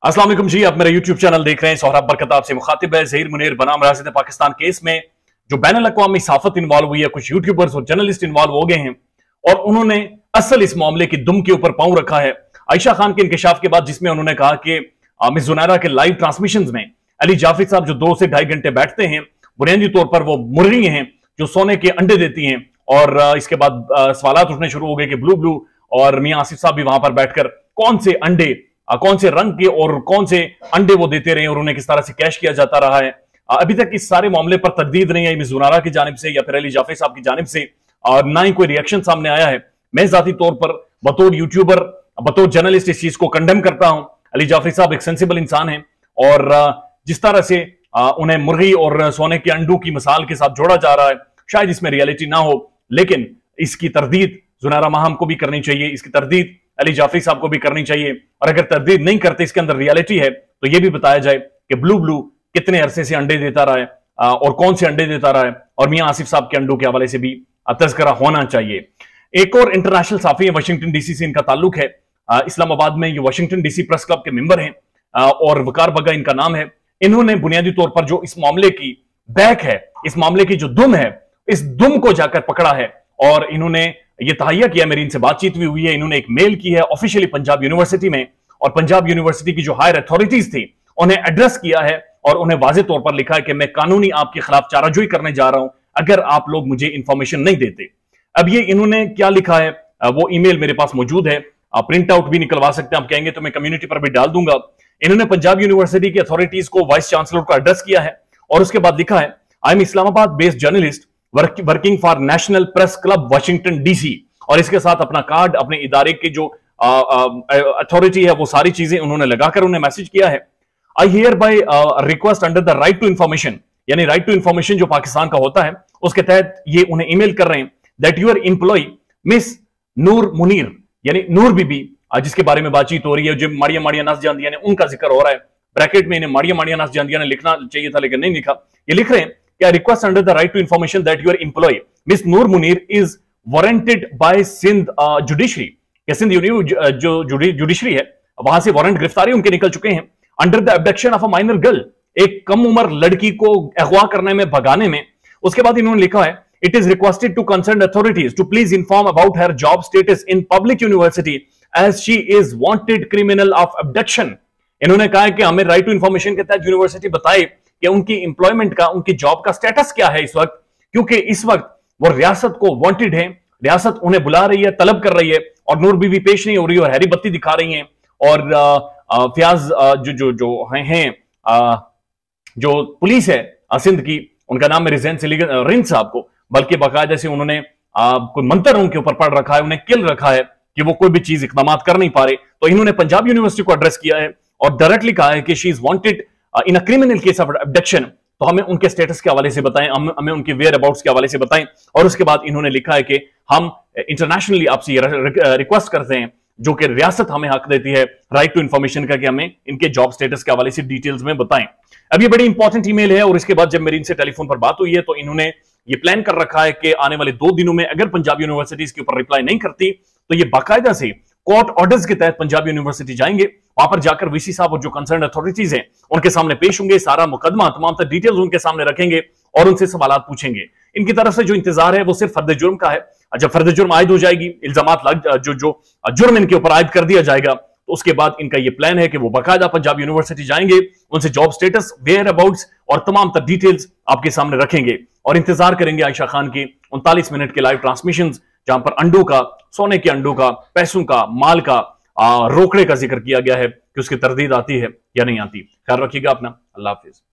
अस्सलाम वालेकुम जी, आप मेरा यूट्यूब चैनल देख रहे हैं। सोहराब बरकत आपसे मुखातिब है। ज़हीर मुनीर बनाम राशिद पाकिस्तान केस में जो बैनुल अक़वामी सहाफ़त इन्वॉल्व हुई है, कुछ यूट्यूबर्स और जर्नलिस्ट इन्वॉल्व हो गए हैं और उन्होंने असल इस मामले की दुम के ऊपर पांव रखा है। आयशा खान के इंकशाफ के बाद, जिसमें उन्होंने कहा कि मिस ज़ुनैरा के लाइव ट्रांसमिशन में अली जाफरी साहब जो 2 से ढाई घंटे बैठते हैं, बुनियादी तौर पर वो मुर्गी हैं जो सोने के अंडे देती हैं। और इसके बाद सवालात उठने शुरू हो गए कि ब्लू और मियां आसिफ साहब भी वहां पर बैठकर कौन से अंडे, कौन से रंग के और कौन से अंडे वो देते रहे और उन्हें किस तरह से कैश किया जाता रहा है। अभी तक इस सारे मामले पर तरदीद नहीं आई मिस ज़ुनैरा की जानिब से या फिर अली जाफरी साहब की जानिब से, और ना ही कोई रिएक्शन सामने आया है। मैं जाती तौर पर बतौर यूट्यूबर, बतौर जर्नलिस्ट इस चीज को कंडेम करता हूं। अली जाफरी साहब एक सेंसिबल इंसान हैं और जिस तरह से उन्हें मुर्गी और सोने के अंडों की मिसाल के साथ जोड़ा जा रहा है, शायद इसमें रियलिटी ना हो, लेकिन इसकी तरदीद ज़ुनैरा माहम को भी करनी चाहिए, इसकी तरदीद अली जाफरी साहब को भी करनी चाहिए। और अगर तरदीद नहीं करते, इसके अंदर रियलिटी है, तो यह भी बताया जाए कि ब्लू कितने अरसे से अंडे देता रहा है और कौन से अंडे देता रहा है, और मियां आसिफ साहब के अंडों के हवाले से भी तज़किरा होना चाहिए। एक और इंटरनेशनल साफी है, वाशिंगटन डीसी से इनका ताल्लुक है। इस्लामाबाद में ये वाशिंगटन डीसी प्रेस क्लब के मेंबर हैं और वकार बगा इनका नाम है। इन्होंने बुनियादी तौर पर जो इस मामले की बैक है, इस मामले की जो दुम है, इस दुम को जाकर पकड़ा है और इन्होंने ये तहैया किया। मेरी इनसे बातचीत भी हुई है। इन्होंने एक मेल की है ऑफिशियली पंजाब यूनिवर्सिटी में, और पंजाब यूनिवर्सिटी की जो हायर अथॉरिटीज थी उन्हें एड्रेस किया है और उन्हें वाज़ेह तौर पर लिखा है कि मैं कानूनी आपके खिलाफ चाराजोई करने जा रहा हूं अगर आप लोग मुझे इंफॉर्मेशन नहीं देते। अब ये इन्होंने क्या लिखा है, वो ईमेल मेरे पास मौजूद है, आप प्रिंट आउट भी निकलवा सकते हैं। आप कहेंगे तो मैं कम्युनिटी पर भी डाल दूंगा। इन्होंने पंजाब यूनिवर्सिटी की अथॉरिटीज को, वाइस चांसलर को एड्रेस किया है और उसके बाद लिखा है, I am Islamabad based journalist working for national press club Washington DC, और इसके साथ अपना कार्ड, अपने इदारे की जो अथॉरिटी है, वो सारी चीजें उन्होंने लगाकर उन्हें मैसेज किया है। I hereby request under the right to information, यानी राइट टू इंफॉर्मेशन जो पाकिस्तान का होता है, उसके तहत ये उन्हें ईमेल कर रहे हैं that your employ miss Noor Munir, यानी नूर बीबी, जिसके बारे में बातचीत हो रही है, जो माड़िया नस जांदिया ने, उनका जिक्र हो रहा है। ब्रैकेट में इन्हें माड़िया नस जांदिया ने लिखना चाहिए था, लेकिन नहीं लिखा। ये लिख रहे हैं कि request under the right to information that your employ miss Noor Munir is warranted by Sindh judiciary, या सिंध जो जुडिशरी है, वहां से वारंट, गिरफ्तारी उनके निकल चुके हैं under the abduction of a minor girl, एक कम उम्र लड़की को अगवा करने में, भगाने में। उसके बाद इन्होंने लिखा है, it is requested to concern authorities to please inform about her job status in public university as she is wanted criminal of abduction. इन्होंने कहा है कि हमें राइट टू इंफॉर्मेशन के तहत यूनिवर्सिटी बताए कि उनकी इंप्लॉयमेंट का, उनकी जॉब का स्टेटस क्या है इस वक्त, क्योंकि इस वक्त वो रियासत को वांटेड है, रियासत उन्हें बुला रही है, तलब कर रही है, और नूर बीबी पेश नहीं हो रही और हैरी बत्ती दिखा रही हैं। और फयाज जो हैं जो पुलिस है सिंध की, उनका नाम है रिजैन रिंद साहब को, बल्कि बाकायदा से उन्होंने कोई मंत्र उनके ऊपर पढ़ रखा है, उन्हें किल रखा है कि वो कोई भी चीज इकदाम कर नहीं पा रहे। तो इन्होंने पंजाब यूनिवर्सिटी को एड्रेस किया है और डायरेक्टली कहा है कि she is wanted in a criminal case of abduction, तो हमें उनके स्टेटस के हवाले से बताएं, हमें उनके वेयर अबाउट्स के हवाले से बताएं। और उसके बाद इन्होंने लिखा है कि हम इंटरनेशनली आपसे रिक्वेस्ट करते हैं, जो कि रियासत हमें हक देती है राइट टू इंफॉर्मेशन का, कि हमें इनके जॉब स्टेटस के हवाले से डिटेल्स में बताएं। अब ये बड़ी इंपॉर्टेंट ईमेल है, और इसके बाद जब मेरी इनसे टेलीफोन पर बात हुई है, तो इन्होंने ये प्लान कर रखा है कि आने वाले 2 दिनों में अगर पंजाब यूनिवर्सिटी इसके ऊपर रिप्लाई नहीं करती, तो ये बाकायदा से कोर्ट ऑर्डर्स के तहत पंजाब यूनिवर्सिटी जाएंगे। वहां पर जाकर वीसी साहब और जो कंसर्न अथॉरिटीज हैं उनके सामने पेश होंगे, सारा मुकदमा, तमाम तर डिटेल्स उनके सामने रखेंगे और उनसे सवालात पूछेंगे। इनकी तरफ से जो इंतजार है वो सिर्फ फर्द जुर्म का है। जब फर्द जुर्म आयद हो जाएगी, इल्जामात जो जुर्म इनके ऊपर आयद कर दिया जाएगा, तो उसके बाद इनका ये प्लान है कि वो बाकायदा पंजाब यूनिवर्सिटी जाएंगे, उनसे जॉब स्टेटस, वेयर अबाउट्स और तमाम तर डिटेल्स आपके सामने रखेंगे और इंतजार करेंगे आयशा खान की 39 मिनट के लाइव ट्रांसमिशन, जहां पर अंडों का, सोने के अंडों का, पैसों का, माल का, रोकड़े का जिक्र किया गया है कि उसकी तरदीद आती है या नहीं आती। ख्याल रखिएगा अपना। अल्लाह हाफिज।